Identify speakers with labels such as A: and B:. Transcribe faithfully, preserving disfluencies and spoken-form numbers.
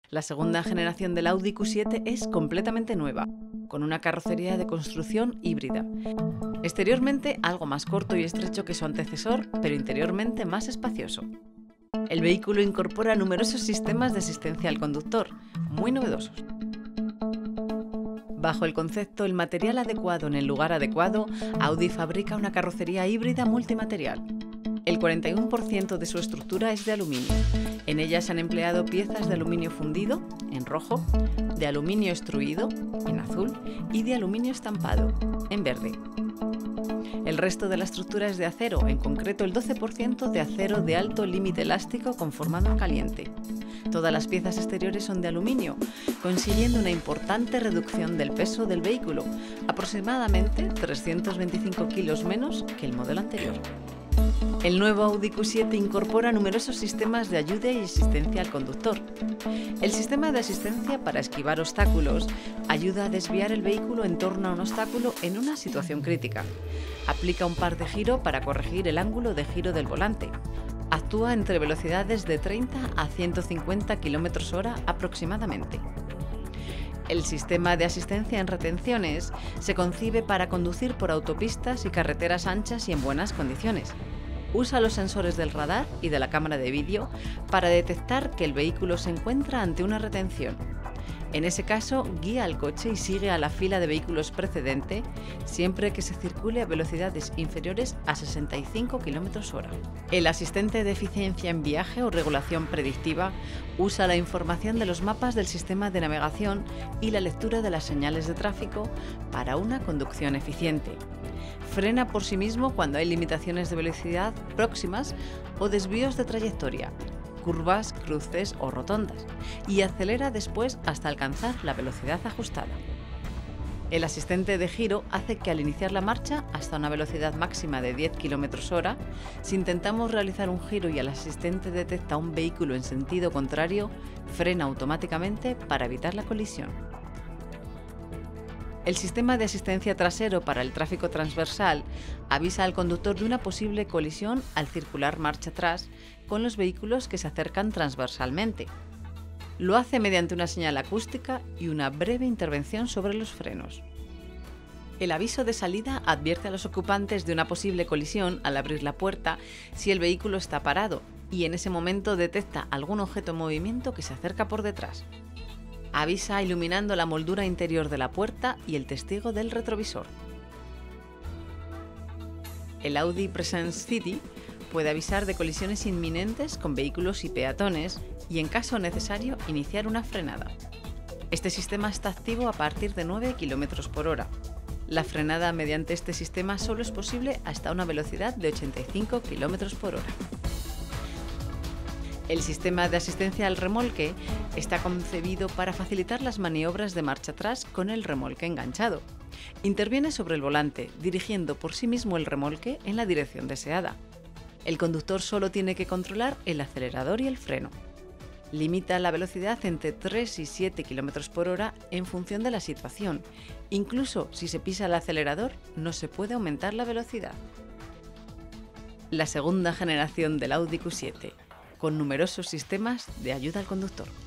A: La segunda generación del Audi Q siete es completamente nueva, con una carrocería de construcción híbrida. Exteriormente algo más corto y estrecho que su antecesor, pero interiormente más espacioso. El vehículo incorpora numerosos sistemas de asistencia al conductor, muy novedosos. Bajo el concepto "el material adecuado en el lugar adecuado", Audi fabrica una carrocería híbrida multimaterial. El cuarenta y uno por ciento de su estructura es de aluminio. En ella se han empleado piezas de aluminio fundido, en rojo, de aluminio extruido, en azul, y de aluminio estampado, en verde. El resto de la estructura es de acero, en concreto el doce por ciento de acero de alto límite elástico conformado en caliente. Todas las piezas exteriores son de aluminio, consiguiendo una importante reducción del peso del vehículo, aproximadamente trescientos veinticinco kilos menos que el modelo anterior. El nuevo Audi Q siete incorpora numerosos sistemas de ayuda y asistencia al conductor. El sistema de asistencia para esquivar obstáculos ayuda a desviar el vehículo en torno a un obstáculo en una situación crítica. Aplica un par de giro para corregir el ángulo de giro del volante. Actúa entre velocidades de treinta a ciento cincuenta kilómetros hora aproximadamente. El sistema de asistencia en retenciones se concibe para conducir por autopistas y carreteras anchas y en buenas condiciones. Usa los sensores del radar y de la cámara de vídeo para detectar que el vehículo se encuentra ante una retención. En ese caso, guía al coche y sigue a la fila de vehículos precedente siempre que se circule a velocidades inferiores a sesenta y cinco kilómetros hora. El asistente de eficiencia en viaje o regulación predictiva usa la información de los mapas del sistema de navegación y la lectura de las señales de tráfico para una conducción eficiente. Frena por sí mismo cuando hay limitaciones de velocidad próximas o desvíos de trayectoria, curvas, cruces o rotondas, y acelera después hasta alcanzar la velocidad ajustada. El asistente de giro hace que al iniciar la marcha hasta una velocidad máxima de diez kilómetros hora, si intentamos realizar un giro y el asistente detecta un vehículo en sentido contrario, frena automáticamente para evitar la colisión. El sistema de asistencia trasero para el tráfico transversal avisa al conductor de una posible colisión al circular marcha atrás con los vehículos que se acercan transversalmente. Lo hace mediante una señal acústica y una breve intervención sobre los frenos. El aviso de salida advierte a los ocupantes de una posible colisión al abrir la puerta si el vehículo está parado y en ese momento detecta algún objeto en movimiento que se acerca por detrás. Avisa iluminando la moldura interior de la puerta y el testigo del retrovisor. El Audi Presence City puede avisar de colisiones inminentes con vehículos y peatones y, en caso necesario, iniciar una frenada. Este sistema está activo a partir de nueve kilómetros por hora. La frenada mediante este sistema solo es posible hasta una velocidad de ochenta y cinco kilómetros por hora. El sistema de asistencia al remolque está concebido para facilitar las maniobras de marcha atrás con el remolque enganchado. Interviene sobre el volante, dirigiendo por sí mismo el remolque en la dirección deseada. El conductor solo tiene que controlar el acelerador y el freno. Limita la velocidad entre tres y siete kilómetros por hora en función de la situación. Incluso si se pisa el acelerador, no se puede aumentar la velocidad. La segunda generación del Audi Q siete, con numerosos sistemas de ayuda al conductor.